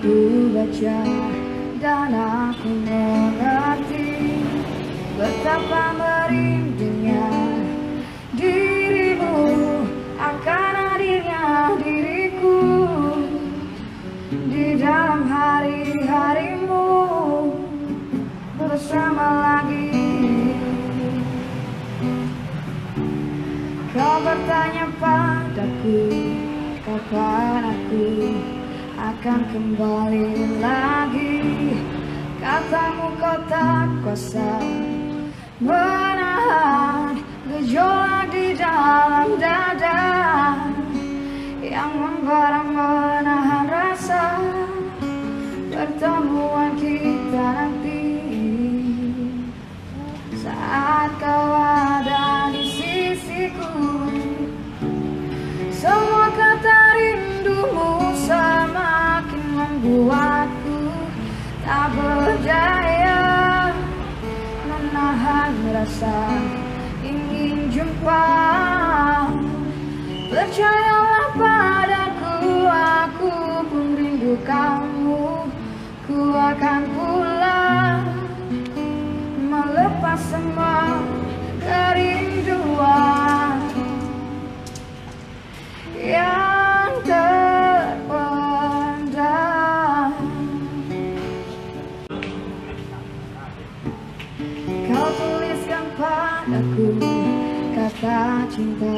Ku baca dan aku mengerti betapa merindingnya dirimu akan hadirnya diriku di dalam hari-harimu bersama lagi. Kau bertanya padaku kapan aku akan kembali lagi. Katamu kau tak kuasa menahan gejolak di dalam dada yang membara menahan rasa pertemuan kita nanti. Saat kau ada di sisiku, semua kata rindumu semakin membuatku tak berdaya menahan rasa ingin jumpa. Percayalah padaku, aku pun rindu kamu. Ku akan pulang melepas semua kerinduan yang terpendam. Kau tuliskan padaku kata cinta